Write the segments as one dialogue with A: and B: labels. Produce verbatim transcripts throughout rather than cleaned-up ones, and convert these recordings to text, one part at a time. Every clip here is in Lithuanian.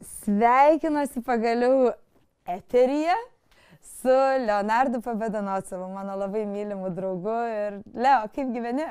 A: Sveikinuosi pagaliau eteryje su Leonardu Pobedanocovu, mano labai mylimu draugu. Ir Leo, kaip gyveni?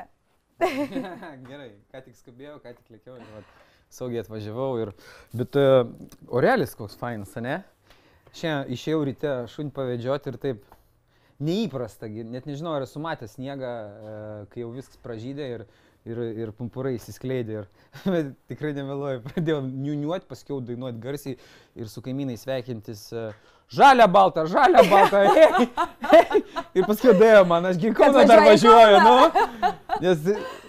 B: Gerai, ką tik skubėjau, ką tik lėkiau ir vat, saugiai atvažiavau. Ir... Bet uh, orelis koks fainas, ne? Šiandien išėjau ryte šunį pavedžioti ir taip neįprasta, net nežinau, ar esu matęs sniegą, uh, kai jau viskas pražydė ir, ir, ir pumpurai įsiskleidė. Ir tikrai nemeluoju, pradėjau niuniuoti, paskiau dainuoti garsiai ir su kaimynai sveikintis. Uh, Žalia, balta, žalia, balta. Hey, hey. Ir paskui dėjo man, aš Kauną dar važiuoju, nu. Nes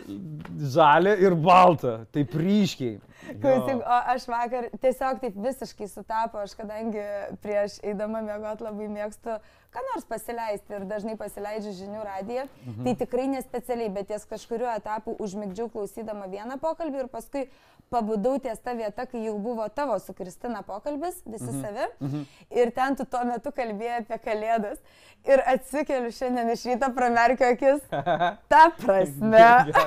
B: žalia ir balta, taip ryškiai.
A: Klausyk, o aš vakar tiesiog taip visiškai sutapo, aš kadangi prieš eidama miegoti labai mėgstu ką nors pasileisti ir dažnai pasileidžiu žinių radiją, mhm. Tai tikrai nespecialiai, bet ties kažkuriuo etapu užmigdžiau klausydama vieną pokalbį ir paskui pabudau ties ta vieta, kai jau buvo tavo su Kristina pokalbis, visi mhm. savi, mhm. Ir ten tu tuo metu kalbėjai apie kalėdas ir atsikeliu šiandien iš ryto, pramerkiu akis, ta prasme.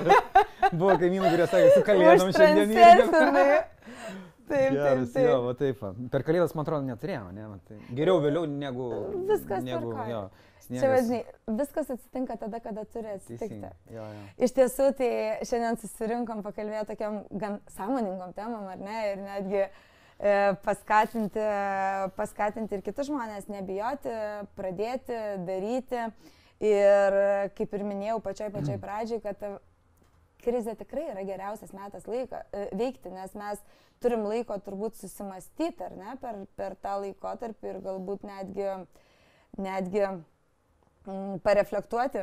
B: Buvo kaimynų, kurie sakė, su kalėdom šiandien.
A: Taip,
B: Geras,
A: taip, taip.
B: Jo, va taip. Per kalėdas, man atrodo, neturėjau, ne? Tai geriau vėliau negu...
A: Viskas
B: negu, jo, sniegas.
A: Čia, vadžinai, viskas atsitinka tada, kada turi atsitikti.
B: Jo, jo.
A: Iš tiesų, tai šiandien susirinkom pakalbėti tokiam gan sąmoningom temam, ar ne? Ir netgi e, paskatinti, paskatinti ir kitus žmonės nebijoti, pradėti, daryti. Ir kaip ir minėjau pačioj pačioj pradžiai, kad krizė tikrai yra geriausias metas laiko veikti, nes mes turim laiko turbūt susimastyti, ar ne, per, per tą laikotarpį ir galbūt netgi, netgi mm, pareflektuoti,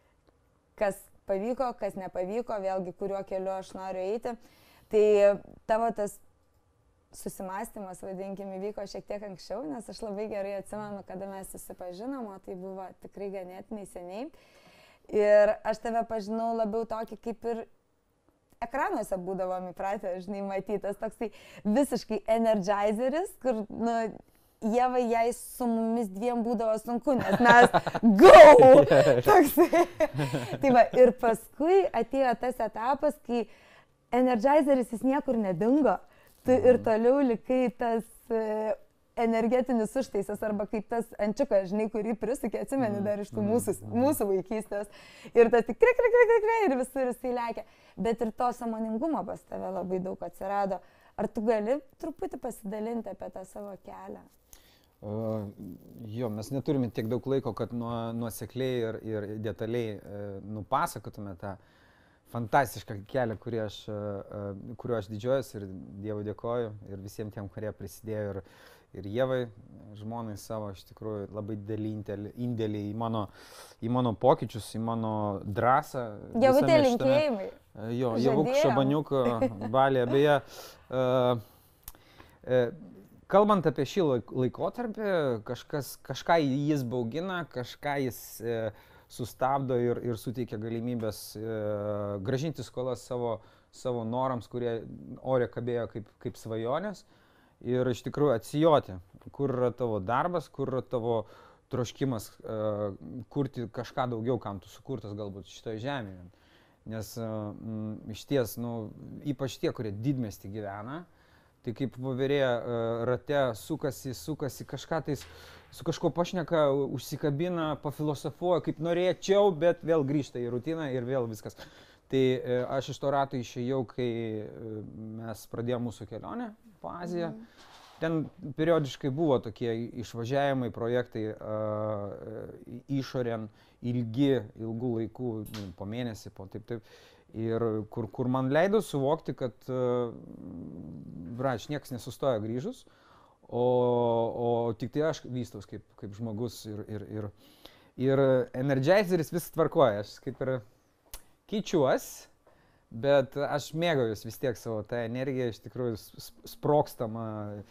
A: kas pavyko, kas nepavyko, vėlgi kuriuo keliu aš noriu eiti. Tai tavo tas susimastymas, vadinkim, įvyko šiek tiek anksčiau, nes aš labai gerai atsimenu, kada mes susipažinom, o tai buvo tikrai ganėtinai seniai. Ir aš tave pažinau labiau tokį, kaip ir ekranuose būdavom įpratę, žinai, matytas, toksai visiškai energizeris, kur, nu, Ievai jai su mumis dviem būdavo sunku, nes mes go! Toksai. Tai va, ir paskui atėjo tas etapas, kai energizeris jis niekur nedingo, tu ir toliau likai tas... E, energetinis užtaisas arba kaip tas ančiukas, žinai, kurį prisukė, atsimeni dar iš tų mūsų, mūsų vaikystės. Ir tas tik krik, krik, krik, krik, krik, ir visur jisai lekia. Bet ir to sąmoningumo pas tave labai daug atsirado. Ar tu gali truputį pasidalinti apie tą savo kelią?
B: Uh, jo, mes neturime tiek daug laiko, kad nuo, nuosekliai ir, ir detaliai uh, nupasakotume tą fantastišką kelią, kurį aš, uh, kuriuo aš didžiuojuosi ir Dievui dėkoju ir visiems tiem, kurie prisidėjo. Ir, Ir Ievai, žmonai savo, iš tikrųjų labai didelį indėlį į mano, į mano pokyčius, į mano drąsą.
A: Javutė linkėjimai.
B: Jo, Javuk Šabaniuk, Balė, beje. Uh, uh, kalbant apie šį laikotarpį, kažkas, kažką jis baugina, kažką jis uh, sustabdo ir, ir suteikia galimybės uh, gražinti skolas savo, savo norams, kurie ore kabėjo kaip, kaip svajonės. Ir iš tikrųjų atsijoti, kur yra tavo darbas, kur yra tavo troškimas uh, kurti kažką daugiau, kam tu sukurtas galbūt šitoje žemėje. Nes uh, m, iš ties, nu, ypač tie, kurie didmiestį gyvena, tai kaip voverė uh, rate sukasi, sukasi kažką tais, su kažko pašneka, užsikabina, pafilosofuoja, kaip norėčiau, bet vėl grįžta į rutiną ir vėl viskas. Tai uh, aš iš to rato išėjau, kai uh, mes pradėjome mūsų kelionę po Aziją. Mhm. Ten periodiškai buvo tokie išvažiavimai, projektai uh, išorėn, ilgi, ilgų laikų, po mėnesį, po taip, taip. Ir kur, kur man leido suvokti, kad uh, brač, niekas nesustoja grįžus, o, o tik tai aš vystaus kaip, kaip žmogus ir, ir, ir, ir energizeris vis tvarkoja, aš kaip ir keičiuos. Bet aš mėgaujuosi vis tiek savo tą energiją, iš tikrųjų sprokstama,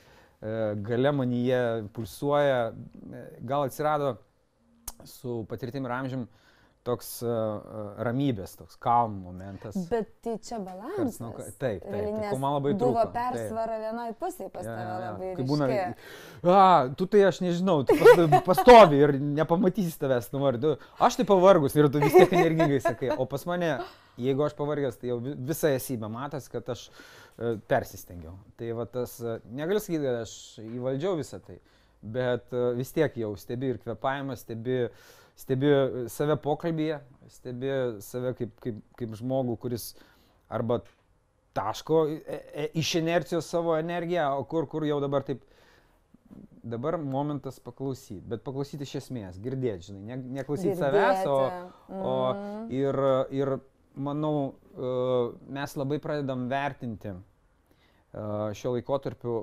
B: gale manyje pulsuoja. Gal atsirado su patirtim ir amžium toks uh, ramybės, toks calm momentas.
A: Bet tai čia balansas.
B: Nu, taip, taip, taip, ko man labai trūko.
A: Buvo persvara vienoje pusėje pas ja, tave ja, labai ryškiai.
B: Būna, a, tu tai aš nežinau, tu pas, pastovi ir nepamatysi tavęs, nu, tu, aš tai pavargus ir tu vis tiek energingai sakai, o pas mane, jeigu aš pavargęs, tai jau visą esybę matas, kad aš uh, persistengiau. Tai va tas, uh, negaliu sakyti, kad aš įvaldžiau visą tai, bet uh, vis tiek jau stebi ir kvėpavimą, stebi Stebi save pokalbyje, stebi save kaip, kaip, kaip žmogų, kuris arba taško e, e, iš inercijos savo energiją, o kur, kur jau dabar taip, dabar momentas paklausyti, bet paklausyti iš esmės, girdėti, žinai, ne, neklausyti savęs, o, o ir, ir manau, mes labai pradedam vertinti šio laikotarpiu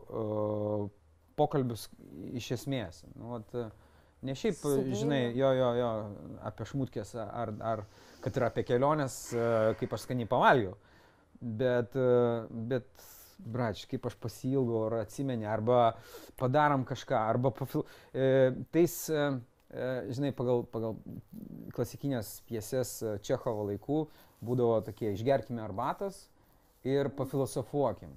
B: pokalbius iš esmės. Nu, vat, ne šiaip, žinai, jo, jo, jo, apie šmutkės ar, ar kad ir apie keliones, kaip aš skaniai pavalgiau, bet, bet, brač, kaip aš pasiilgau, ar atsimeni, arba padarom kažką, arba pafil... Tais, žinai, pagal, pagal klasikinės pjesės Čechovo laikų būdavo tokie, išgerkime arbatos ir pafilosofuokim.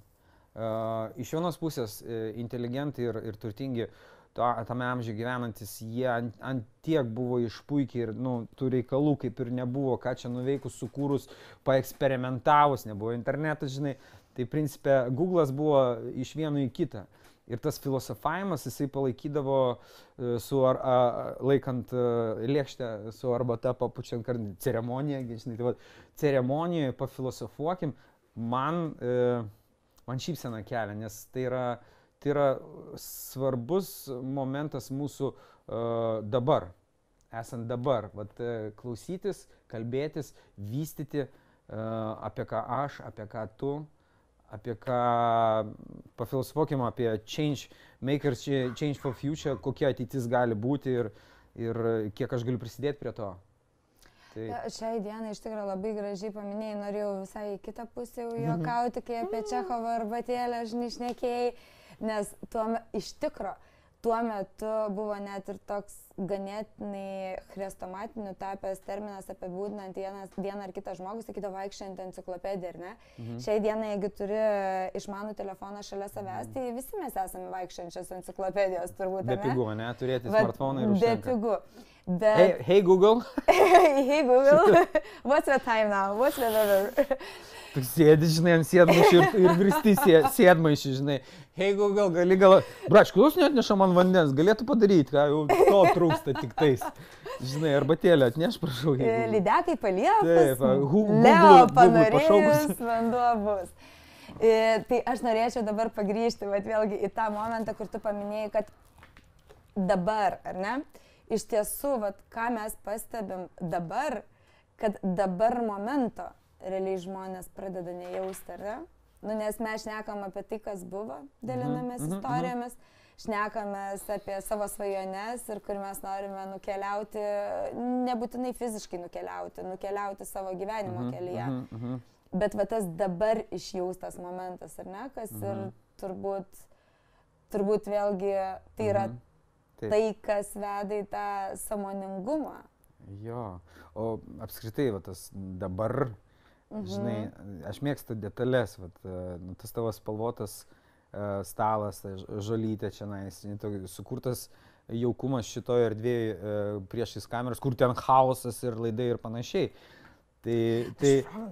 B: Iš vienos pusės inteligentai ir, ir turtingi tame amžiuje gyvenantis, jie ant, ant tiek buvo išpuikiai ir, nu, tų reikalų kaip ir nebuvo, ką čia nuveikus, sukūrus, paeksperimentavus, nebuvo internetas, žinai, tai principė Google'as buvo iš vieno į kitą. Ir tas filosofavimas, jisai palaikydavo su, ar, a, laikant lėkštę su arbata, papučiant kartą ceremoniją, žinai, tai va, ceremonijoje pafilosofuokim, man, e, man šypsena kelia, nes tai yra Tai yra svarbus momentas mūsų uh, dabar, esant dabar, vat, klausytis, kalbėtis, vystyti uh, apie ką aš, apie ką tu, apie ką pafilosofuokim apie change makers, change for future, kokia ateitis gali būti ir, ir kiek aš galiu prisidėti prie to. Tai...
A: Šiai dienai iš tikrųjų labai gražiai paminėjai, norėjau visai į kitą pusę juokauti, kai apie Čechovo arbatėlę žinai šnekėjai. Nes tuo, iš tikro, tuo metu buvo net ir toks ganėtinai chrestomatiniu tapęs terminas apibūdinant vieną ar kitą žmogų, sakydavo vaikščiojant enciklopediją, ar ne? Mhm. Šiai dienai, jeigu turi išmanų telefoną šalia savęs, tai visi mes esame vaikščiojančios enciklopedijos, turbūt.
B: Be pigų, ne? Turėti smartphoną ir užtenka.
A: Be pigų. Bet...
B: Hey, hey Google.
A: Hey Google. What's the time now? What's the weather?
B: Tu sėdi, žinai, ant sėdmaišių ir, ir virsti sėdmaišių, žinai. Hei, gal gali gal... Brač, kodėl jūs neatneša man vandens? Galėtų padaryti, ką jau to trūksta tik tais. Žinai, arbatėlę atneš, prašau.
A: Lydekai paliepus.
B: Taip,
A: Leo panorėjus, vanduo bus. E, tai aš norėčiau dabar pagrįžti, bet vėlgi į tą momentą, kur tu paminėjai, kad dabar, ar ne? Iš tiesų, vat, ką mes pastebim dabar, kad dabar momento realiai žmonės pradeda nejausti, ar ne? Nu, nes mes šnekam apie tai, kas buvo, dalinamės mm-hmm, istorijomis, mm-hmm. šnekamės apie savo svajones ir kur mes norime nukeliauti, nebūtinai fiziškai nukeliauti, nukeliauti savo gyvenimo mm-hmm, kelyje. Mm-hmm. Bet va tas dabar išjaustas momentas, ar ne? Kas mm-hmm. ir turbūt, turbūt vėlgi tai yra mm-hmm. Taip. Tai, kas veda į tą sąmoningumą.
B: Jo, o apskritai, va, tas dabar, mhm. žinai, aš mėgstu detalės, va, nu, tas tavo spalvotas uh, stalas, tai žolytė čia, nais, sukurtas jaukumas šitoje erdvėje uh, priešais kameras, kur ten chaosas ir laidai ir panašiai. Tai, tai,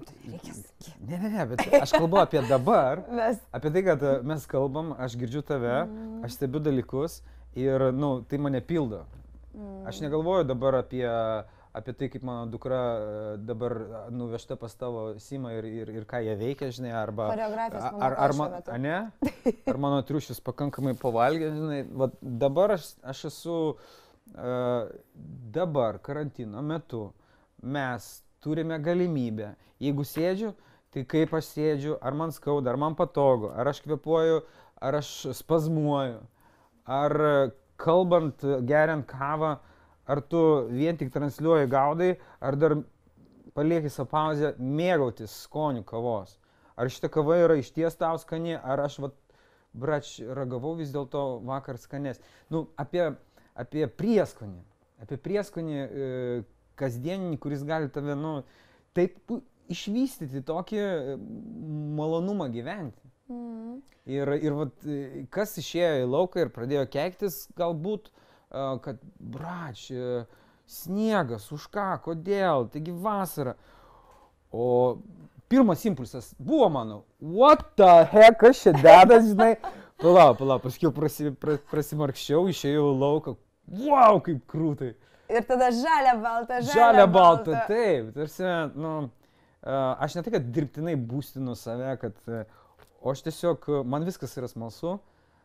B: ne, ne, ne, bet aš kalbu apie dabar, mes... apie tai, kad mes kalbam, aš girdžiu tave, mm. aš stebiu dalykus. Ir, nu, tai mane pildo. Mm. Aš negalvoju dabar apie, apie tai, kaip mano dukra dabar nuvežta pas tavo Simą ir, ir, ir ką jie veikia, žinai, arba...
A: Choreografijos
B: ar, ar, ar, man, a, ne? Ar mano triušius pakankamai pavalgė, žinai. Va, dabar aš, aš esu... Uh, dabar, karantino metu, mes turime galimybę. Jeigu sėdžiu, tai kaip aš sėdžiu, ar man skauda, ar man patogu, ar aš kvėpuoju, ar aš spazmuoju. Ar kalbant, geriant kavą, ar tu vien tik transliuoji gaudai, ar dar palieki savo pauzę mėgautis skoniu kavos. Ar šita kava yra išties tau skani, ar aš, vat, brač, ragavau vis dėlto vakar skanės. Nu, apie, apie prieskonį. Apie prieskonį, kasdieninį, kuris gali tave, nu, taip išvystyti tokį malonumą gyventi. Mm. Ir, ir vat, kas išėjo į lauką ir pradėjo keiktis, galbūt, kad brač, sniegas, už ką, kodėl, taigi vasara. O pirmas impulsas buvo mano, what the heck, kas čia dedas, žinai, palauk, palauk, paskui prasi, pra, prasimarkščiau, išėjau į lauką, wow, kaip krūtai.
A: Ir tada žalia balta, žalia,
B: žalia
A: balta.
B: balta, taip, tarsi, nu, aš ne tai, kad dirbtinai būstinu save, kad, o aš tiesiog, man viskas yra smalsu,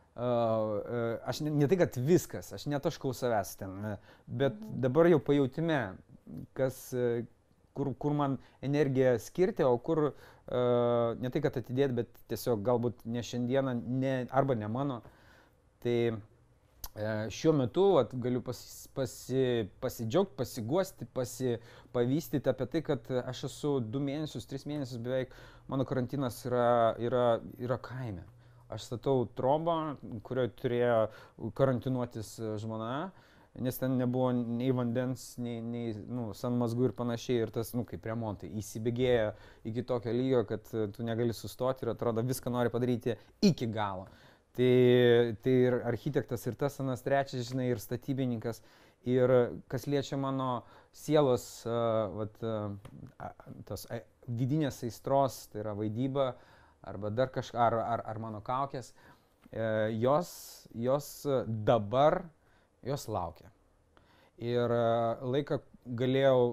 B: aš ne, ne tai, kad viskas, aš netaškau savęs ten, bet dabar jau pajautime, kas, kur, kur man energiją skirti, o kur ne tai, kad atidėti, bet tiesiog galbūt ne šiandieną, ne, arba ne mano. Tai šiuo metu vat, galiu pasi, pasi, pasidžiaugti, pasiguosti, pasipavystyti apie tai, kad aš esu du mėnesius, tris mėnesius beveik, mano karantinas yra, yra, yra kaime. Aš statau trobą, kurioje turėjo karantinuotis žmona, nes ten nebuvo nei vandens, nei, nei nu, sanmazgų ir panašiai. Ir tas, nu, kaip remontai, įsibėgėja iki tokio lygio, kad tu negali sustoti ir atrodo viską nori padaryti iki galo. Tai, tai ir architektas, ir tas anas trečias, žinai, ir statybininkas. Ir kas liečia mano sielos, uh, vat, uh, tos uh, vidinės aistros, tai yra vaidyba, arba dar kažką, ar, ar, ar mano kaukės, uh, jos, jos dabar, jos laukia. Ir uh, laiką galėjau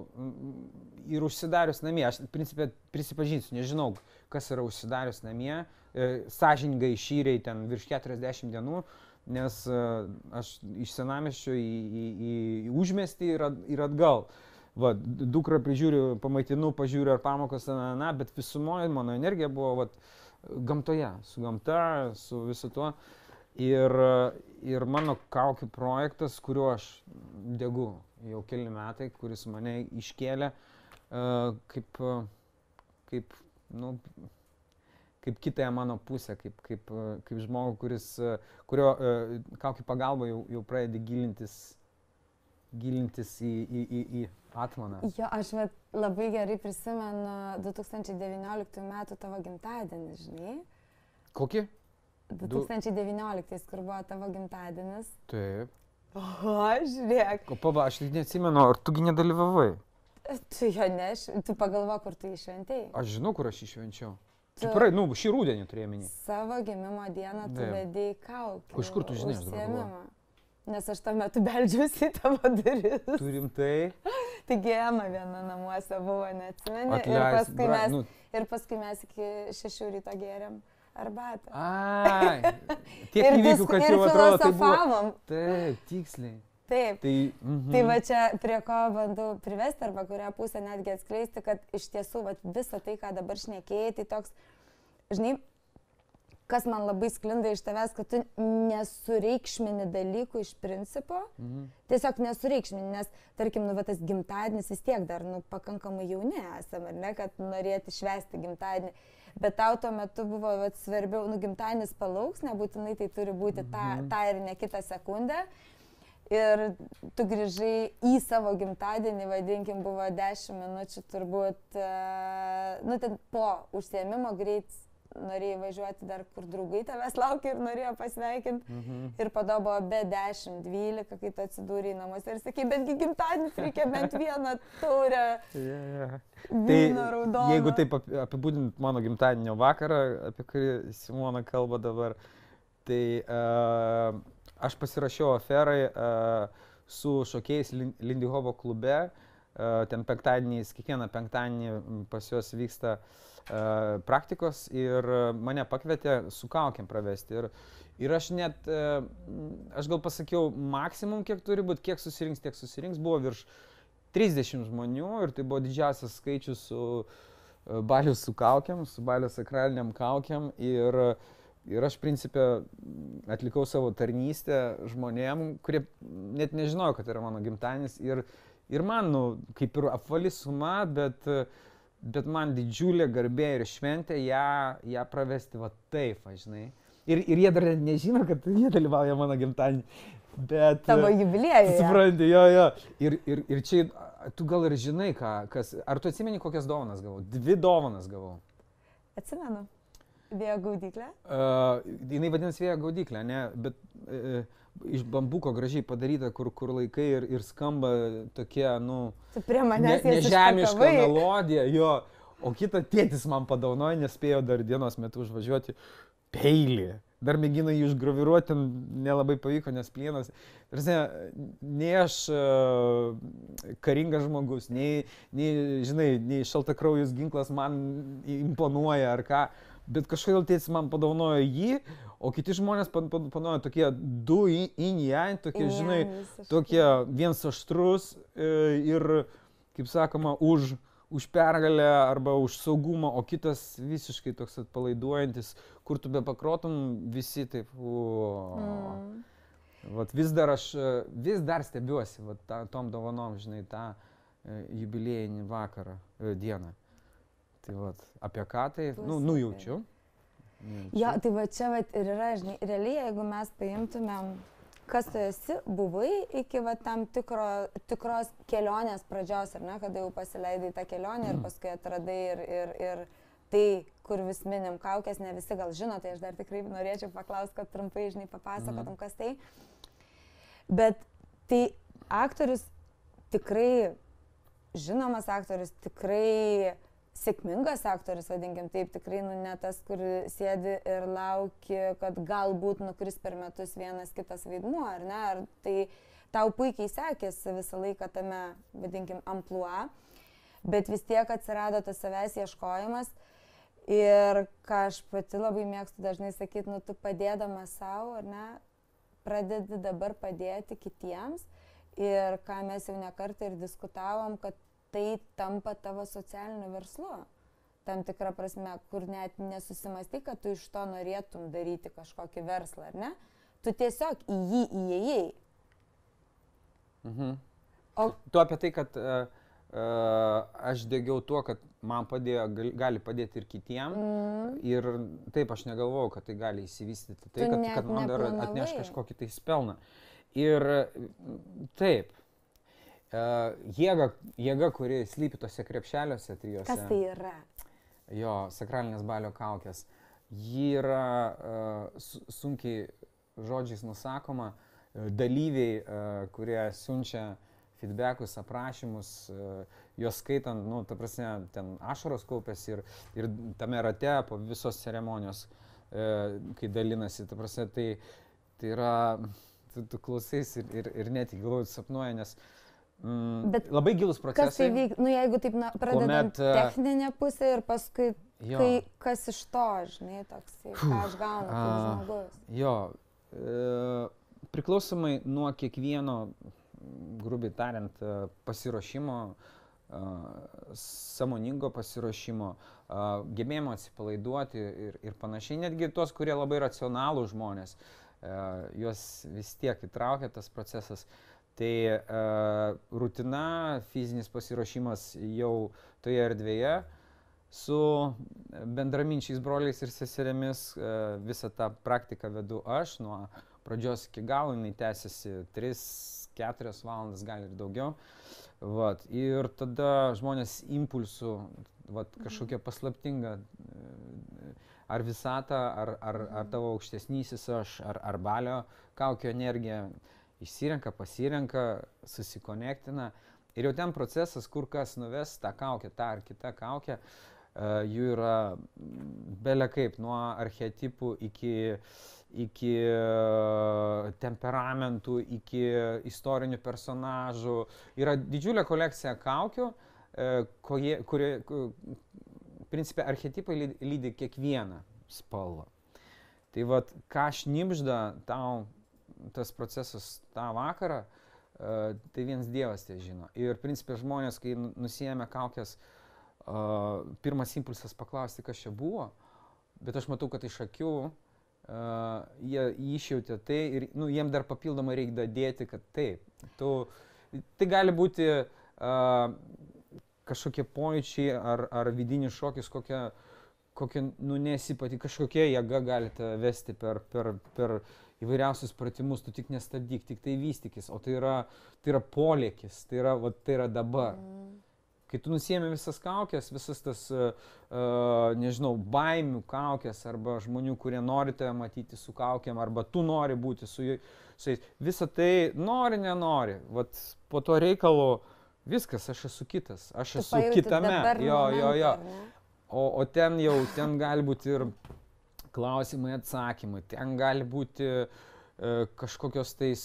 B: ir užsidarius namie, aš principė prisipažinsiu, nežinau, kas yra užsidarius namie, sąžiningai šyriai ten virš keturiasdešimt dienų, nes aš iš senamiesčio į, į, į, į užmiestį ir, ir atgal. Va, dukrą prižiūriu, pamaitinu, pažiūriu ar pamokos, na, na, bet visumoje mano energija buvo vat, gamtoje, su gamta, su visu tuo. Ir, ir mano kaukių projektas, kuriuo aš degu jau keli metai, kuris mane iškėlė kaip, kaip, nu, kaip kitąją mano pusę, kaip, kaip, kaip žmogų, kuris, kurio kaukių pagalba jau, jau pradedi gilintis, gilintis į, į, į, į atmaną.
A: Jo, aš vat, labai gerai prisimenu du tūkstančiai devynioliktų metų tavo gimtadienį, žinai.
B: Kokį?
A: du tūkstančiai devynioliktais, kur buvo tavo gimtadienis.
B: Taip.
A: O, žiūrėk.
B: O paba, aš neatsimenu, ar tugi nedalyvavai?
A: Tu jo neš, tu pagalvo, kur tu išventėjai.
B: Aš žinau, kur aš išvenčiau. Tu praei, nu, šį rudenį turėjai minį.
A: Savo gimimo dieną tu vedėjai kaukių.
B: Iš kur tu žinai, aš dabar galvoju?
A: Nes aš tuo metu beldžiausi į tavo duris.
B: Tu rimtai?
A: Taigi Ema viena namuose buvo, neatsimeni.
B: Atleis,
A: ir, paskui
B: bra,
A: mes,
B: nu.
A: ir paskui mes iki šešių ryto gėrėm arbatą.
B: Ai, tiek įvykių, kad jau atrodo, tai buvo. Taip, tiksliai.
A: Taip.
B: Tai, mhm.
A: tai va čia prie ko bandau privesti, arba kurią pusę netgi atskleisti, kad iš tiesų va, visą tai, ką dabar šnekėjai, tai toks, žinai, kas man labai sklinda iš tavęs, kad tu nesureikšmini dalykų iš principo, mhm. tiesiog nesureikšmini, nes, tarkim, nu, va, tas gimtadienis vis tiek dar, nu, pakankamai jauni esame, ar ne, kad norėti švęsti gimtadienį, bet tau tuo metu buvo va, svarbiau, nu, gimtadienis palauks, nebūtinai tai turi būti mhm. tą, tą ir ne kitą sekundę. Ir tu grįžai į savo gimtadienį, vadinkim, buvo dešimt minučių turbūt, nu, ten po užsiėmimo greit norėjai važiuoti dar, kur draugai tavęs laukia ir norėjo pasveikinti. Mhm. Ir po to buvo be dešimt dvylika, kai tu atsidūrei namuose ir sakai, betgi gimtadienis reikia bent vieną taurę. Yeah, yeah. Vyno raudono.
B: Jeigu taip apibūdint mano gimtadienio vakarą, apie kurį Simona kalba dabar, tai uh, aš pasirašiau aferai uh, su šokėjais Lindy Hopo klube. Uh, ten penktadieniais, kiekvieną penktadienį pas juos vyksta uh, praktikos ir mane pakvietė su kaukiam pravesti. Ir, ir aš net, uh, aš gal pasakiau maksimum, kiek turi būti, kiek susirinks, tiek susirinks. Buvo virš trisdešimt žmonių ir tai buvo didžiausias skaičius su uh, baliu su kaukiam, su baliu sakraliniam kaukiam. Ir, ir aš principė atlikau savo tarnystę žmonėm, kurie net nežinojo, kad tai yra mano gimtadienis. Ir, ir man, nu, kaip ir apvali suma, bet, bet man didžiulė garbė ir šventė ją, ją pravesti va taip, va, žinai. ir, ir jie dar nežino, kad jie dalyvauja mano gimtadienį. Bet...
A: Tavo jubiliejuje.
B: Supranti, jo, jo. Ir, ir, ir čia, tu gal ir žinai, ką, kas... Ar tu atsimeni, kokias dovanas gavau? Dvi dovanas gavau.
A: Atsimenu. Vėjo gaudyklė?
B: Uh, jinai vadinasi vėjo gaudyklė, ne? Bet uh, iš bambuko gražiai padaryta, kur, kur laikai ir, ir skamba tokie, nu...
A: Tu prie manęs
B: ne, nežemiška melodija, jo. O kitą tėtis man padaunojo, nespėjo dar dienos metu užvažiuoti. Peilį. Dar mėgino jį išgraviruoti, nelabai pavyko, nes plienas. Tarsi, nei aš uh, karingas žmogus, nei, nei, žinai, nei šaltakraujus ginklas man imponuoja ar ką, bet kažkodėl tėtis man padaunojo jį, o kiti žmonės padaunojo tokie du in-yang, tokie, žinai, tokie viens aštrus ir, kaip sakoma, už... už pergalę arba už saugumą, o kitas visiškai toks atpalaiduojantis, kur tu be pakrotum, visi taip, o. Mm. Vat vis dar aš, vis dar stebiuosi, vat ta, tom dovanom, žinai, tą e, jubiliejinį vakarą, e, dieną. Tai vat, apie ką tai, nu, nujaučiu.
A: Jo, tai va čia vat ir yra, žinai, realiai, jeigu mes paimtumėm, kas tu esi, buvai iki va, tam tikro, tikros kelionės pradžios, ar ne, kada jau pasileidai tą kelionę ir paskui atradai ir, ir, ir tai, kur vis minim kaukės, ne visi gal žino, tai aš dar tikrai norėčiau paklausti, kad trumpai, žinai, papasakotum, kas tai. Bet tai aktorius tikrai, žinomas aktorius, tikrai sėkmingas aktorius, vadinkim taip, tikrai nu, ne tas, kur sėdi ir lauki, kad galbūt nukris per metus vienas kitas vaidmuo, ar ne? Ar tai tau puikiai sekėsi visą laiką tame, vadinkim, amplua, bet vis tiek atsirado tas savęs ieškojimas ir ką aš pati labai mėgstu dažnai sakyti, nu tu padėdamas savo, ar ne, pradedi dabar padėti kitiems ir ką mes jau ne kartą ir diskutavom, kad tai tampa tavo socialiniu verslu. Tam tikrą prasme, kur net nesusimastai, kad tu iš to norėtum daryti kažkokį verslą, ar ne? Tu tiesiog į jį įėjai.
B: Mhm. O tu apie tai, kad uh, uh, aš degiau tuo, kad man padėjo, gali, gali padėti ir kitiem. Mm. Ir taip, aš negalvojau, kad tai gali įsivystyti. Tai, kad, kad man dar atneš kažkokį tai pelną. Ir taip. Uh, jėga, jėga, kuri slypi tose krepšeliuose trijuose.
A: Kas tai yra?
B: Jo, sakralinės balio kaukės. Ji yra uh, sunkiai žodžiais nusakoma. Dalyviai, uh, kurie siunčia feedbackus, aprašymus, uh, juos skaitant, nu, ta prasme, ten ašaros kaupėsi ir, ir tame rate po visos ceremonijos, uh, kai dalinasi, ta prasme, tai, tai yra, tu, tu klausais ir, ir, ir net galvoju, sapnuoja, nes Mm, bet labai gilus procesai.
A: Kas tai vyk, nu jeigu taip na, pradedant kuomet, techninę pusę ir paskui, kai, kas iš to, žinai, toks, ką aš gaunu kaip žmogus.
B: Jo, e, priklausomai nuo kiekvieno, grubiai tariant, pasiruošimo, e, sąmoningo pasiruošimo, e, gebėjimo atsipalaiduoti ir, ir panašiai, netgi tuos, kurie labai racionalų žmonės, e, juos vis tiek įtraukia tas procesas. Tai uh, rutina, fizinis pasiruošimas jau toje erdvėje su bendraminčiais broliais ir seserėmis. Uh, visą tą praktiką vedu aš nuo pradžios iki galo, jinai tęsiasi tris keturias valandas, gal ir daugiau. Vat. Ir tada žmonės impulsų, vat, kažkokia paslaptinga, ar visata, ar, ar, ar tavo aukštesnysis aš, ar, ar balio kaukio energija. Išsirenka, pasirenka, susikonektina ir jau ten procesas, kur kas nuves tą kaukę, tą ar kitą kaukę, uh, jų yra belia kaip, nuo archetipų iki, iki uh, temperamentų, iki istorinių personažų. Yra didžiulė kolekcija kaukių, uh, kurie, kurie, principe, archetipai lydi kiekvieną spalvą. Tai vat, ką šnibžda tau tas procesas tą vakarą, uh, tai vienas Dievas tai žino. Ir, principė, žmonės, kai nusiėmė kaukės, uh, pirmas impulsas paklausti, kas čia buvo, bet aš matau, kad iš akių uh, jie išjautė tai ir nu, jiem dar papildomai reikia dėti, kad taip. Tu, tai gali būti uh, kažkokie pojūčiai ar, ar vidinis šokis, kokia kokia, nu, nesipati, kažkokia jėga galite vesti per, per, per įvairiausius pratimus, tu tik nestabdyk, tik tai vystykis, o tai yra, tai yra polėkis, tai yra, va, tai yra dabar. Mm. Kai tu nusiemi visas kaukės, visas tas, uh, uh, nežinau, baimių kaukės, arba žmonių, kurie norite matyti su kaukėm, arba tu nori būti su jais, visą tai nori, nenori, vat po to reikalo viskas, aš esu kitas, aš
A: tu
B: esu kitame, jo, jo, jo. O, o ten jau, ten gali būti ir klausimai, atsakymai, ten gali būti kažkokios tais,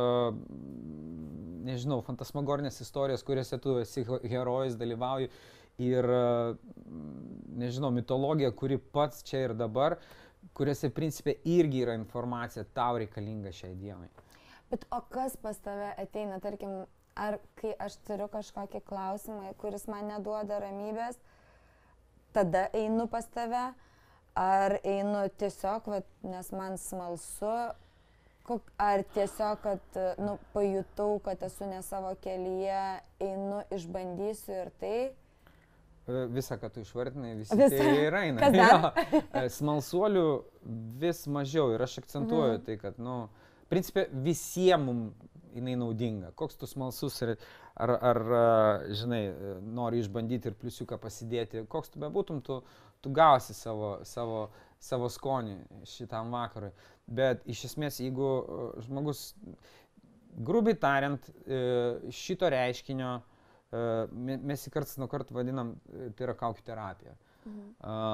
B: nežinau, fantasmagorinės istorijos, kuriuose tu esi herojus, dalyvauji ir, nežinau, mitologija, kuri pats čia ir dabar, kuriuose principė irgi yra informacija tau reikalinga šiai dienai.
A: Bet o kas pas tave ateina, tarkim, ar kai aš turiu kažkokį klausimą, kuris man neduoda ramybės, tada einu pas tave, ar einu tiesiog, vat, nes man smalsu, ar tiesiog, kad, nu, pajutau, kad esu ne savo kelyje, einu, išbandysiu ir tai.
B: Visą, ką tu išvardinai, visi Visa. Tai ir eina. Kas dar? Smalsuolių vis mažiau ir aš akcentuoju mhm. tai, kad, nu, principė, visiems mums jinai naudinga. Koks tu smalsus ir ar, ar, žinai, nori išbandyti ir pliusiuką pasidėti, koks tu bebūtum, tu, tu gausi savo, savo, savo skonį šitam vakarui. Bet iš esmės, jeigu žmogus, grubiai tariant, šito reiškinio, mes į karts nuo karto vadinam, tai yra kaukių terapija. Mhm.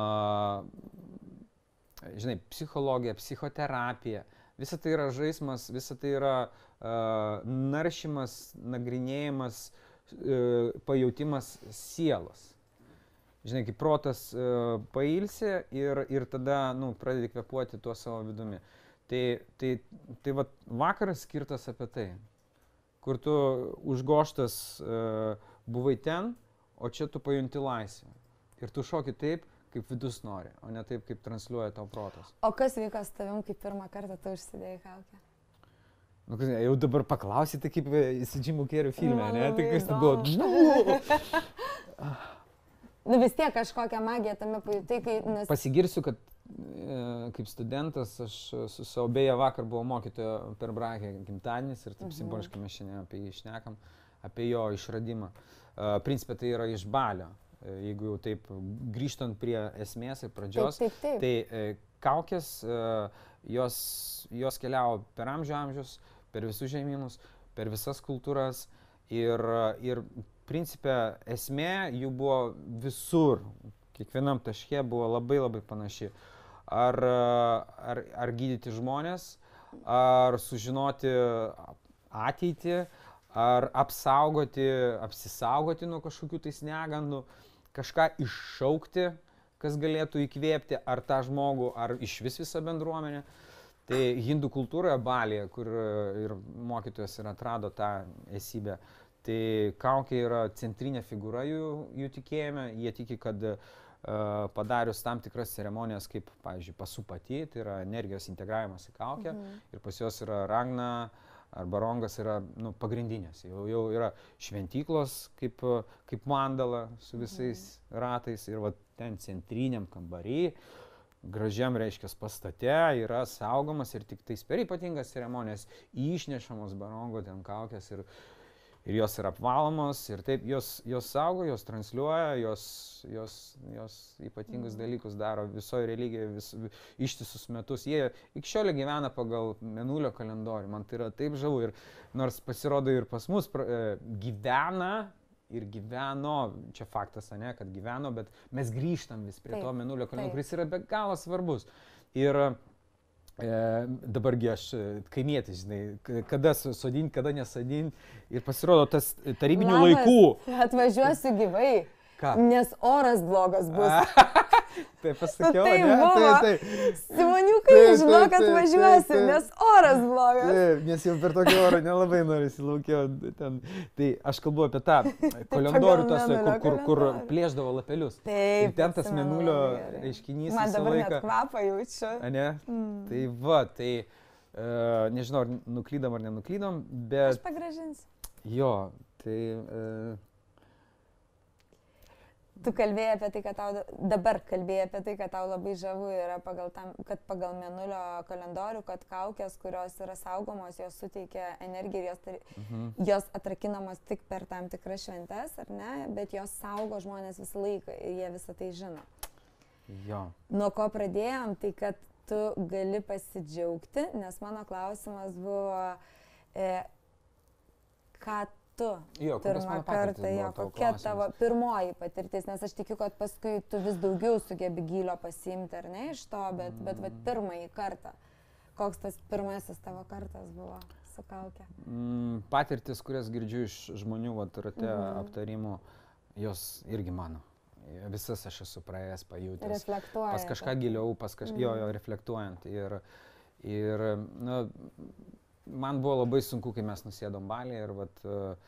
B: Uh, žinai, psichologija, psichoterapija, visa tai yra žaismas, visa tai yra uh, naršymas, nagrinėjimas, uh, pajautimas sielos. Žinai, kaip protas uh, pailsi ir, ir tada, nu, pradedi kvėpuoti tuo savo vidumi. Tai, tai, tai va, vakaras skirtas apie tai, kur tu užgoštas uh, buvai ten, o čia tu pajunti laisvę. Ir tu šoki taip, kaip vidus nori, o ne taip, kaip transliuoja tau protas.
A: O kas vyko su tavim, kai pirmą kartą tu užsidėjai kaukę?
B: Nu, jau dabar klausyti, kaip į Jimmy Carrey filme, ne? Tai kas tai buvo?
A: Nu vis tiek kažkokią magiją tame pajutai, kai... Nes...
B: Pasigirsiu, kad e, kaip studentas aš su savo, beje, vakar buvo mokytojo per Brakę gimtadienis ir taip mhm. simboliškai mes šiandien apie jį šnekam, apie jo išradimą. E, principė tai yra iš Balio. E, jeigu jau taip grįžtant prie esmės ir pradžios,
A: taip, taip, taip.
B: tai e, kaukės, e, jos, jos keliavo per amžių amžius, per visus žemynus, per visas kultūras ir, ir principė esmė jų buvo visur, kiekvienam taške buvo labai labai panaši. Ar, ar, ar gydyti žmonės, ar sužinoti ateitį, ar apsaugoti, apsisaugoti nuo kažkokių tais negandų, kažką iššaukti, kas galėtų įkvėpti ar tą žmogų, ar iš vis visą bendruomenę. Tai hindų kultūroje Balyje, kur ir mokytojas ir atrado tą esybę, tai kaukė yra centrinė figūra jų, jų tikėjime. Jie tiki, kad uh, padarius tam tikras ceremonijas, kaip, pavyzdžiui, pasupati, tai yra energijos integravimas į kaukę, mhm. ir pas juos yra ragna arba rongas yra, nu, pagrindinės. Jau, jau yra šventyklos kaip, kaip mandala su visais mhm. ratais ir va, ten centriniam kambarį, gražiam, reiškia, pastate yra saugomas ir tik tais per ypatingas ceremonijas išnešamos barongo ten kaukės ir Ir jos yra apvalomos, ir taip jos, jos saugo, jos transliuoja, jos, jos, jos ypatingus dalykus daro visoje religijoje vis, ištisus metus. Jie iki šiol gyvena pagal mėnulio kalendorių, man tai yra taip žavu. Ir nors pasirodo ir pas mus pra, e, gyvena ir gyveno, čia faktas, ne, kad gyveno, bet mes grįžtam vis prie taip, to mėnulio kalendorių, kuris yra be galo svarbus. Ir E, dabargi aš kaimietis, žinai, kada sodinti, kada nesodinti. Ir pasirodo tas tarybinių Labas, laikų.
A: Atvažiuosiu gyvai, Ką? Nes oras blogas bus.
B: Taip pasakiau,
A: tai
B: ne?
A: Buvo.
B: Taip, taip.
A: Simoniukai, žinau, kad važiuosi, nes oras blogas.
B: Taip, nes jau per tokį orą nelabai norisi laukio. Ten. Tai aš kalbu apie tą kalendorių, tas, kur, kur, kur plėždavo lapelius.
A: Taip.
B: Ir ten tas mėnulio reiškinys.
A: Man dabar
B: laiką...
A: net kvapą jaučiu.
B: A, ne? Mm. Tai va, tai uh, nežinau, ar nuklydom ar nenuklydom, bet...
A: Aš pagražinsiu.
B: Jo, tai... Uh,
A: tu kalbėjai apie tai, kad tau, dabar kalbėjai apie tai, kad tau labai žavu yra pagal tam, kad pagal mėnulio kalendorių, kad kaukės, kurios yra saugomos, jos suteikia energiją ir jos, tar... mhm. jos atrakinamos tik per tam tikras šventes, ar ne, bet jos saugo žmonės visą laiką ir jie visą tai žino.
B: Jo.
A: Nuo ko pradėjom, tai kad tu gali pasidžiaugti, nes mano klausimas buvo, e, ką tu
B: jo,
A: pirmą kartą, jo, kokia tavo pirmoji patirtis, nes aš tikiu, kad paskui tu vis daugiau sugebi gylio pasiimti, ar ne, iš to, bet, mm. bet, bet pirmąjį kartą, koks tas pirmasis tavo kartas buvo su kaukė?
B: Mm, patirtis, kurias girdžiu iš žmonių, vat, rate mm. aptarimų, jos irgi mano. Visas aš esu praėjęs, pajutęs.
A: Reflektuojant.
B: Pas kažką giliau, pas kažką, mm. jo, jo, reflektuojant. Ir, ir na, man buvo labai sunku, kai mes nusėdom Balyje ir, vat,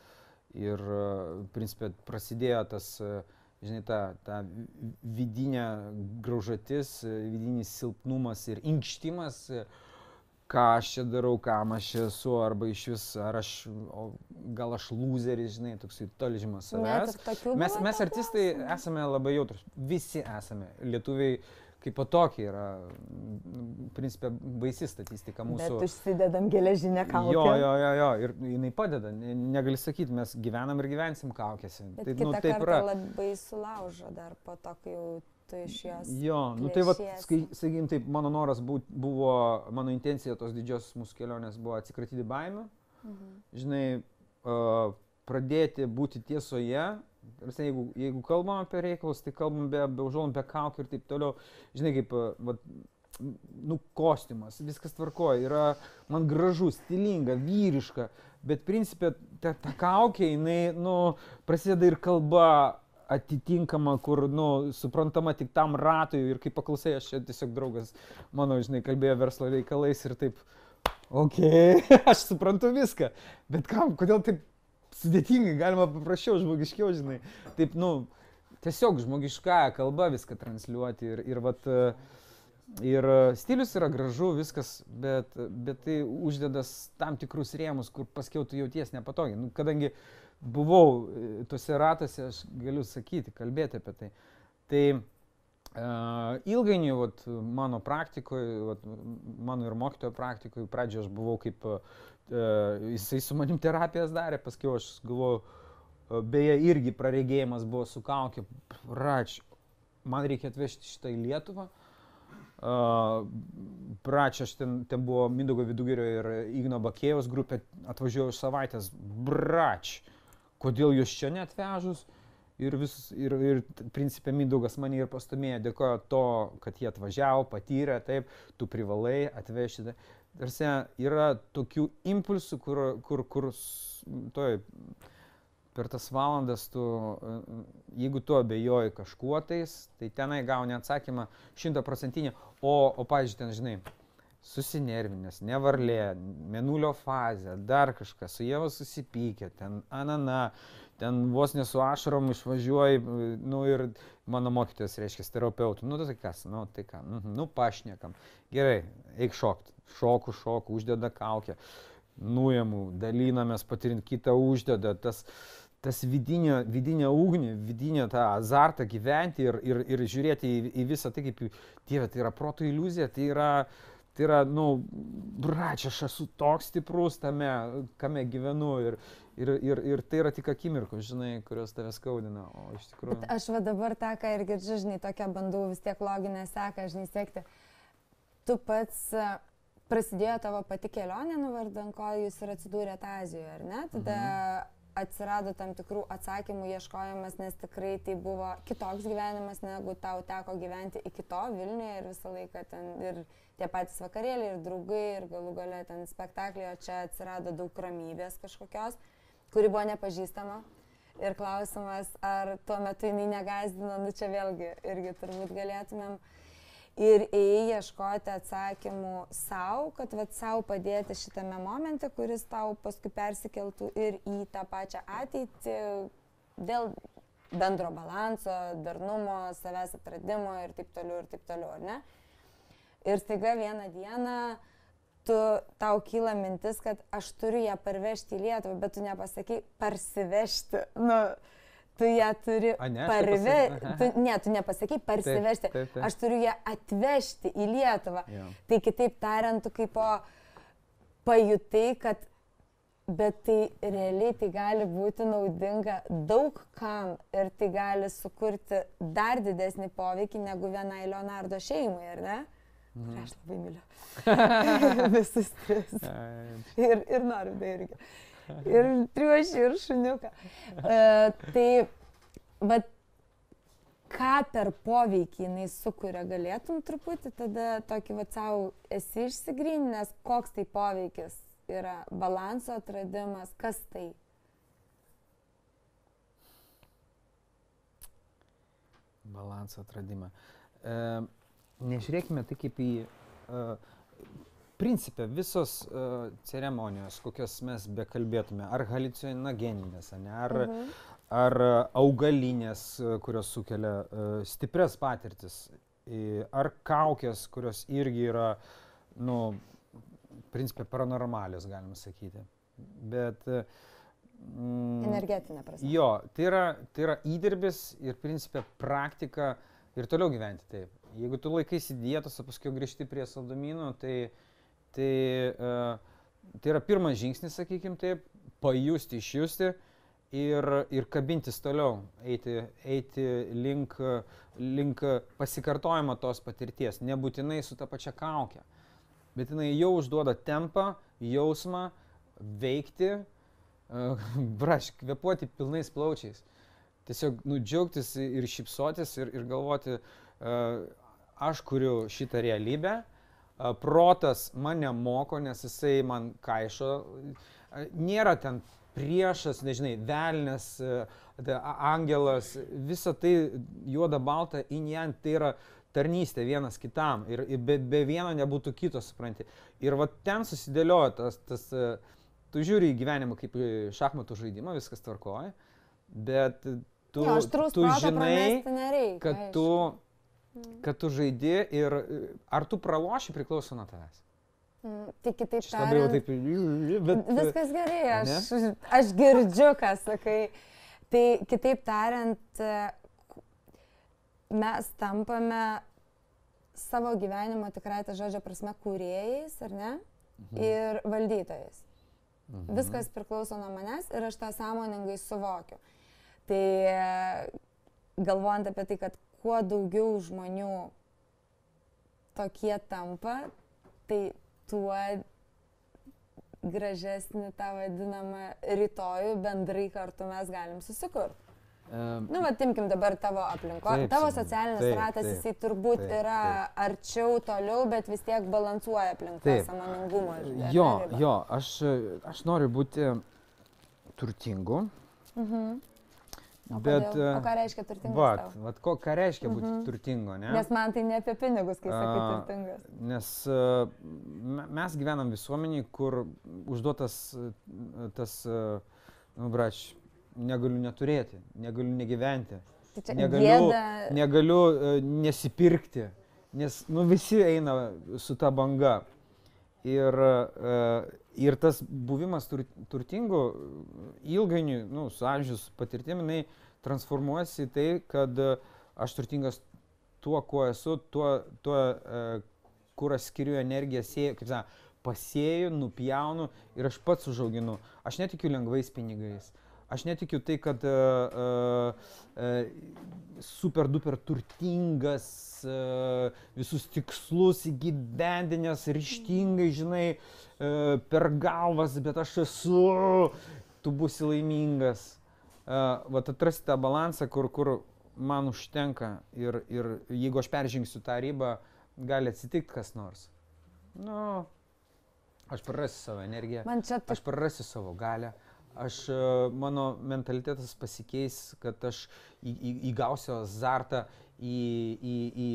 B: ir principė, prasidėjo tas, žinai, ta, ta vidinė graužatis, vidinis silpnumas ir inkštimas, ką aš čia darau, kam aš esu, arba iš vis, ar aš, o, gal aš lūzeris, žinai, toks tolžimas savęs. Mes, mes artistai esame labai jautrus, visi esame. Lietuviai kaip po tokie yra, principė, baisi statistika mūsų.
A: Bet užsidedam geležinę kaukę.
B: Jo, jo, jo, jo, ir jinai padeda, negali sakyti, mes gyvenam ir gyvensim kaukėse.
A: Bet
B: taip,
A: kitą
B: nu, taip
A: kartą
B: yra.
A: Labai sulaužo dar po to, kai jau tu iš jos
B: jo, nu tai va, sakykim, taip, mano noras buvo, mano intencija tos didžiosios mūsų kelionės buvo atsikratyti baimę, mhm. žinai, uh, pradėti būti tiesoje, jeigu, jeigu kalbam apie reikalus, tai kalbam be, be užuolom, be kaukių ir taip toliau, žinai, kaip, va, nu, kostiumas, viskas tvarkoja, yra man gražu, stilinga, vyriška, bet principė ta, ta kaukė, jinai, nu, prasideda ir kalba atitinkama, kur, nu, suprantama tik tam ratui ir kaip paklausai, aš čia tiesiog draugas mano, žinai, kalbėjo verslo reikalais ir taip, okei, okay, aš suprantu viską, bet kam, kodėl taip sudėtingai, galima paprasčiau, žmogiškiau, žinai, taip, nu, tiesiog žmogiškąją kalbą viską transliuoti ir, ir vat, ir stilius yra gražu, viskas, bet, bet tai uždedas tam tikrus rėmus, kur paskiau tu jauties nepatogiai, nu, kadangi buvau tuose ratuose, aš galiu sakyti, kalbėti apie tai. Tai uh, ilgainiui, vat, mano praktikoje, vat, mano ir mokytojo praktikoje, pradžioje aš buvau kaip, uh, jisai su manim terapijas darė, paskiau aš galvoju, uh, beje, irgi praregėjimas buvo su kaukė, rač, man reikia atvežti šitą į Lietuvą. Uh, Brač, aš ten, ten buvo Mindaugo Vidugirio ir Igno Bakėjaus grupė, atvažiuoju iš savaitės, brač. Kodėl jūs čia neatvežus ir, vis, ir, ir principė Mindaugas mane ir pastumėjo, dėkojo to, kad jie atvažiavo, patyrė, taip, tu privalai atvežti. Tarsi yra tokių impulsų, kur, kur, kur toj, per tas valandas tu, jeigu tu abejoji kažkuo tais, tai tenai gauni atsakymą šimtaprocentinį, o, o pavyzdžiui, ten, žinai, susinervinęs, nevarlė, mėnulio fazė, dar kažkas, su Ieva susipykė, ten anana, ten vos ne su ašarom išvažiuoji, nu ir mano mokytojas, reiškia, terapeutų, nu tai kas, nu tai ką, nu pašnekam, gerai, eik šokt, šoku, šoku, uždeda kaukę, nuėmų, dalinamės, patirint kitą uždeda, tas, tas vidinė, vidinė ugnį, vidinė tą azartą gyventi ir, ir, ir žiūrėti į, į visą tai, kaip, Dieve, tai yra proto iliuzija, tai yra Tai yra, nu, brač, aš esu toks stiprus tame, kame gyvenu ir, ir, ir, ir tai yra tik akimirkos, žinai, kurios tave skaudina, o iš tikrųjų...
A: Bet aš va dabar tą, ką ir girdžiu, žinai, tokią bandau vis tiek loginę seką, žinai, siekti. Tu pats, prasidėjo tavo pati kelionė, nu, vardan ko jūs ir atsidūrėte Azijoje, ar ne? Tada mhm. atsirado tam tikrų atsakymų ieškojimas, nes tikrai tai buvo kitoks gyvenimas, negu tau teko gyventi iki to Vilniuje ir visą laiką ten ir tie patys vakarėliai, ir draugai, ir galų gale ten spektakliai, o čia atsirado daug ramybės kažkokios, kuri buvo nepažįstama. Ir klausimas, ar tuo metu jinai negazdino, nu čia vėlgi irgi turbūt galėtumėm. Ir ėjai ieškoti atsakymų savo, kad vat savo padėti šitame momente, kuris tau paskui persikeltų ir į tą pačią ateitį dėl bendro balanso, darnumo, savęs atradimo ir taip toliau, ir taip toliau, ar ne? Ir staiga vieną dieną tu, tau kyla mintis, kad aš turiu ją parvežti į Lietuvą, bet tu nepasakai parsivežti. Nu, tu ją turi
B: A, ne,
A: parvežti. Ne, tu nepasakai parsivežti.
B: Taip, taip, taip.
A: Aš turiu ją atvežti į Lietuvą.
B: Jo.
A: Tai kitaip tariant, tu kaip po pajutai, kad bet tai realiai tai gali būti naudinga daug kam ir tai gali sukurti dar didesnį poveikį negu vienai Leonardo šeimai, ar ne? Mhm. Aš labai myliu. Visus tris. Ir, ir noriu tai irgi. Ir triuošį, ir šuniuką. Uh, tai, bet ką per poveikį jinai sukuria, galėtum truputį tada tokį va savo esi išsigryninęs, koks tai poveikis yra balanso atradimas, kas tai?
B: Balanso atradimą. E, nežiūrėkime tai kaip į e, principę visos e, ceremonijos, kokios mes bekalbėtume, ar haliucinogeninės, ar, mhm. ar augalinės, kurios sukelia e, stiprias patirtis, ar kaukės, kurios irgi yra, nu, principė paranormalios, galima sakyti. Bet...
A: Mm, energetinė prasme.
B: Jo, tai yra, tai yra įdirbis ir principė praktika ir toliau gyventi taip. Jeigu tu laikaisi dietos, o paskui grįžti prie saldumynų, tai, tai, uh, tai yra pirmas žingsnis, sakykime taip, pajusti, išjusti ir, ir kabintis toliau, eiti, eiti link, link pasikartojimo tos patirties, nebūtinai su ta pačia kauke. Bet jinai jau užduoda tempą, jausmą, veikti, uh, braš, kvepuoti pilnais plaučiais. Tiesiog nu, džiaugtis ir šypsotis ir, ir galvoti, uh, aš kuriu šitą realybę, uh, protas mane moko, nes jisai man kaišo. Uh, nėra ten priešas, nežinai, velnės, uh, angelas, visa tai juoda balta, injan, tai yra tarnystė vienas kitam ir be, be vieno nebūtų kito, supranti. Ir va ten susidėlioja tas, tas, tu žiūri į gyvenimą kaip į šachmatų žaidimą, viskas tvarkoja, bet tu,
A: jo,
B: tu žinai, kad tu, kad tu žaidi ir ar tu praloši priklauso nuo tavęs.
A: Mm, tai kitaip
B: tariant, taip,
A: bet, viskas gerai, aš, aš girdžiu, ką sakai. Tai kitaip tariant, mes tampame savo gyvenimo tikrai tą žodžio prasme kūrėjais, ar ne? Mhm. Ir valdytojais. Mhm. Viskas priklauso nuo manęs ir aš tą sąmoningai suvokiu. Tai galvojant apie tai, kad kuo daugiau žmonių tokie tampa, tai tuo gražesnį tą vadinamą rytojų bendrai kartu mes galim susikurti. Um, nu, va, timkim dabar tavo aplinko. Taip, tavo socialinis taip, ratas, taip, jisai turbūt taip, yra taip. Arčiau, toliau, bet vis tiek balansuoja aplinkos sąmoningumo.
B: Jo, jo, aš, aš noriu būti turtingu.
A: Mhm. O,
B: bet,
A: o ką reiškia turtingas?
B: Vat, vat, ko, ką reiškia būti mhm. turtingo, ne?
A: Nes man tai ne apie pinigus, kai sakai turtingas.
B: Nes uh, mes gyvenam visuomeniai, kur užduotas tas, uh, nu, brač, negaliu neturėti, negaliu negyventi, negaliu, negaliu uh, nesipirkti, nes nu, visi eina su ta banga. Ir, uh, ir tas buvimas tur, turtingu ilgainiui, nu, su amžius patirtimi, transformuojasi į tai, kad uh, aš turtingas tuo, kuo esu, tuo, tuo uh, kur aš skiriu energiją, sėju, kaip sakė, pasėju, nupjaunu ir aš pats užauginu. Aš netikiu lengvais pinigais. Aš netikiu tai, kad uh, uh, super duper turtingas, uh, visus tikslus įgyvendinęs, ryžtingai, žinai, uh, per galvas, bet aš esu, tu būsi laimingas. Uh, vat atrasti tą balansą, kur, kur man užtenka ir, ir jeigu aš peržengsiu tą ribą, gali atsitikti kas nors. Nu, aš prarasiu savo energiją, čia... aš prarasiu savo galią. Aš, mano mentalitetas pasikeis, kad aš į, į, įgausiu azartą į, į,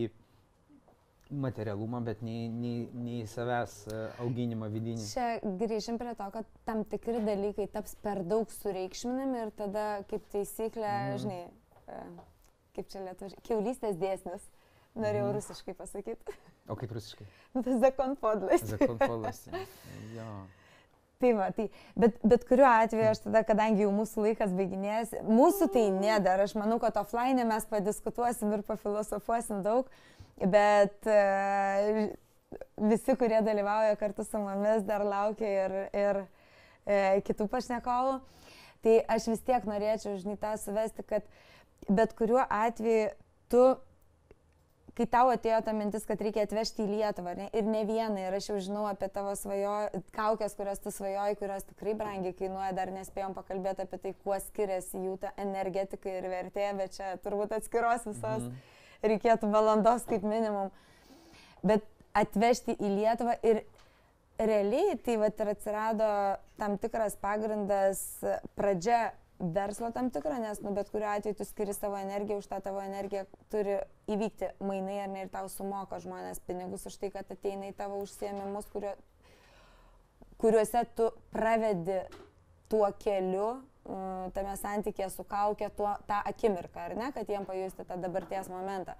B: į materialumą, bet ne, ne, ne į savęs auginimą vidinį.
A: Čia grįžim prie to, kad tam tikri dalykai taps per daug sureikšminami ir tada, kaip taisyklė, mm. žinai, kaip čia lietuviškai, kiaulystės dėsnis, norėjau mm. rusiškai pasakyti.
B: O kaip rusiškai?
A: Nu, tas zakon podlas.
B: Zakon podlas, jo.
A: Tai va, tai, bet, bet kuriuo atveju aš tada, kadangi jau mūsų laikas baiginės, mūsų tai nedar, aš manau, kad offline mes padiskutuosim ir pafilosofuosim daug, bet uh, visi, kurie dalyvauja kartu su mumis, dar laukia ir, ir e, kitų pašnekovų, tai aš vis tiek norėčiau, žinai, tą suvesti, kad bet kuriuo atveju tu, kai tau atėjo ta mintis, kad reikia atvežti į Lietuvą, ne? Ir ne vieną, ir aš jau žinau apie tavo svajo, kaukės, kurias tu svajoji, kurios tikrai brangiai kainuoja, dar nespėjom pakalbėti apie tai, kuo skiriasi jų ta energetika ir vertė, bet čia turbūt atskiros visos mm. reikėtų valandos kaip minimum. Bet atvežti į Lietuvą ir realiai tai vat ir atsirado tam tikras pagrindas pradžia verslo tam tikrą, nes nu, bet kuriuo atveju tu skiri savo energiją, už tą tavo energiją turi įvykti mainai ar ne ir tau sumoka žmonės pinigus už tai, kad ateina į tavo užsiėmimus, kurio, kuriuose tu pravedi tuo keliu, tame santykėje su kaukė, tuo, tą akimirką, ar ne, kad jiem pajusti tą dabarties momentą.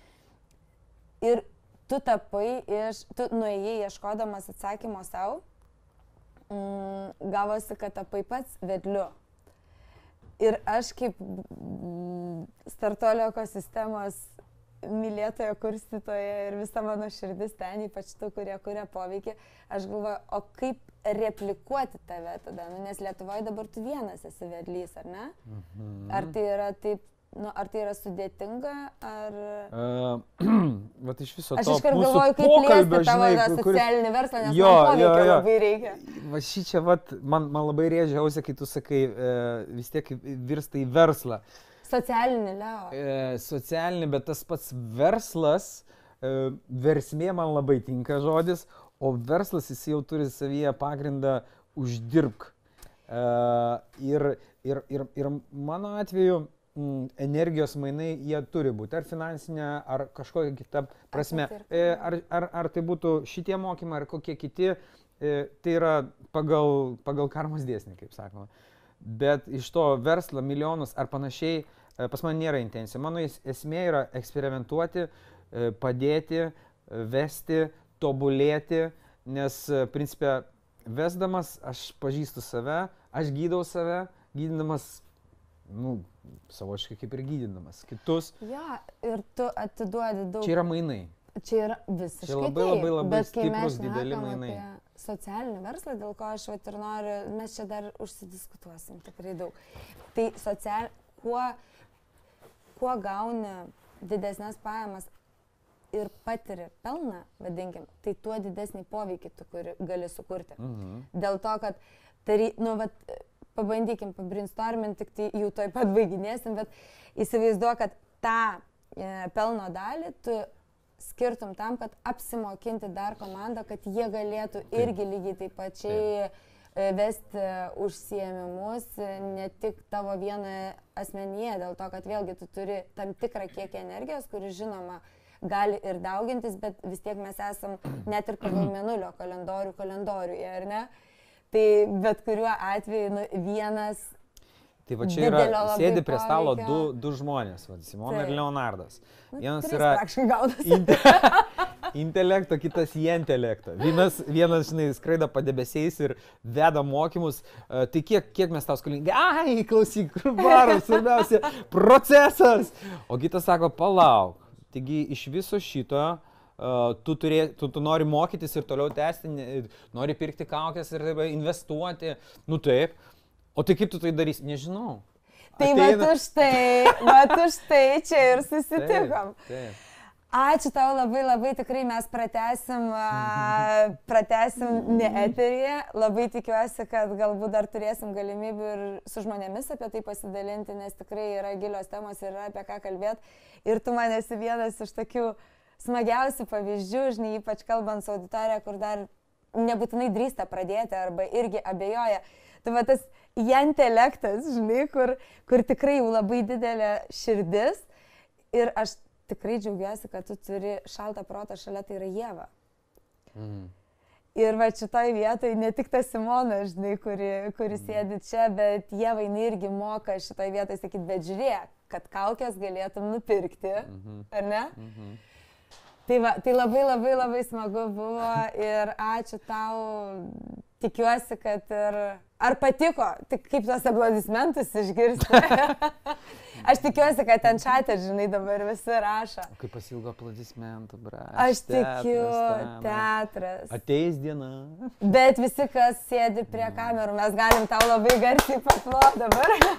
A: Ir tu tapai iš, tu nuėjai ieškodamas atsakymo savo, mm, gavosi, kad tapai pats vedliu. Ir aš kaip startuolio ekosistemos mylėtoja, kurstytoja ir visa mano širdis ten, ypač tų, kurie kuria poveikį, aš galvoju, o kaip replikuoti tave tada, nu, nes Lietuvoje dabar tu vienas esi vedlys, ar ne? Mhm. Ar tai yra taip, nu, ar tai yra sudėtinga, ar...
B: Uh, vat iš viso
A: aš
B: to
A: iškart
B: mūsų
A: galvoju, kaip
B: pokalbio,
A: plėsti tavo
B: žinai,
A: socialinį verslą, nes
B: jo,
A: man poveikio
B: jo, jo.
A: labai reikia.
B: Va šį čia, vat, man, man labai rėžia ausį, kai tu sakai, e, vis tiek virsta į verslą.
A: Socialinį, Leo.
B: E, socialinį, bet tas pats verslas, e, versmė man labai tinka žodis, o verslas jis jau turi savyje pagrindą uždirbk. E, ir, ir, ir, ir mano atveju energijos mainai, jie turi būti, ar finansinė, ar kažkokia kita prasme. Ar, ar, ar tai būtų šitie mokymai, ar kokie kiti, tai yra pagal, pagal karmos dėsnį, kaip sakoma. Bet iš to verslo milijonus ar panašiai, pas man nėra intencija. Mano esmė yra eksperimentuoti, padėti, vesti, tobulėti, nes principė vesdamas aš pažįstu save, aš gydau save, gydydamas, nu, savočiai kaip ir gydinamas kitus.
A: Ja, ir tu atiduodi daug.
B: Čia yra mainai.
A: Čia yra visiškai.
B: Čia labai labai labai
A: bet
B: stiprus dideli mainai.
A: Socialinį verslą, dėl ko aš vat ir noriu, mes čia dar užsidiskutuosim tikrai daug. Tai social, kuo, kuo gauni didesnės pajamas ir patiri pelną, vadinkim, tai tuo didesnį poveikį tu kuri, gali sukurti. Mhm. Dėl to, kad tari, nu, vat, pabandykim pabrainstorminti, tik tai jau toj pat baiginėsim, bet įsivaizduok, kad tą e, pelno dalį tu skirtum tam, kad apsimokinti dar komandą, kad jie galėtų irgi lygiai taip pačiai e, vesti užsiėmimus, ne tik tavo vieną asmenyje, dėl to, kad vėlgi tu turi tam tikrą kiekį energijos, kuris žinoma gali ir daugintis, bet vis tiek mes esam net ir pagal mėnulio kalendorių kalendoriuje, ar ne? Tai bet kuriuo atveju nu, vienas...
B: Tai va čia yra, sėdi prie stalo du, du žmonės, va, Simona ir Leonardas. Vienas nu, yra inte, intelekto, kitas į intelekto. Vienas, vienas, žinai, skraida padebesiais ir veda mokymus. Uh, tai kiek, kiek mes tau skolingi? Ai, klausyk, varas, svarbiausia, procesas. O kitas sako, palauk. Taigi iš viso šito Uh, tu, turė, tu, tu nori mokytis ir toliau tęsti, nori pirkti kaukės ir taip, investuoti, nu taip, o tai kaip tu tai darysi, nežinau.
A: Tai Ateina... va tu štai, va tu štai čia ir susitikom. Taip, taip. Ačiū tau labai, labai tikrai mes pratęsim, uh, pratęsim ne eteryje, labai tikiuosi, kad galbūt dar turėsim galimybių ir su žmonėmis apie tai pasidalinti, nes tikrai yra gilios temos ir yra apie ką kalbėti ir tu man esi vienas iš tokių smagiausių pavyzdžių, žinai, ypač kalbant su auditorija, kur dar nebūtinai drįsta pradėti arba irgi abejoja. Tai va tas intelektas, žinai, kur, kur tikrai jau labai didelė širdis ir aš tikrai džiaugiuosi, kad tu turi šaltą protą šalia, tai yra Ieva. Mhm. Ir va šitoj vietoj ne tik ta Simona, žinai, kuri, kuri sėdi čia, bet Ieva jinai irgi moka šitoj vietoj sakyti, bet žiūrėk, kad kaukės galėtum nupirkti, mhm. ar ne? Mhm. Tai, va, tai labai labai labai smagu buvo ir ačiū tau, tikiuosi, kad ir... Ar patiko, tik kaip tuos aplodismentus išgirsti? Aš tikiuosi, kad ten čatė, žinai, dabar visi rašo.
B: Kaip pasilgo aplodismentų, bra.
A: Aš tikiu, teatras.
B: Ateis diena.
A: Bet visi, kas sėdi prie kamerų, mes galim tau labai garsiai paploti dabar.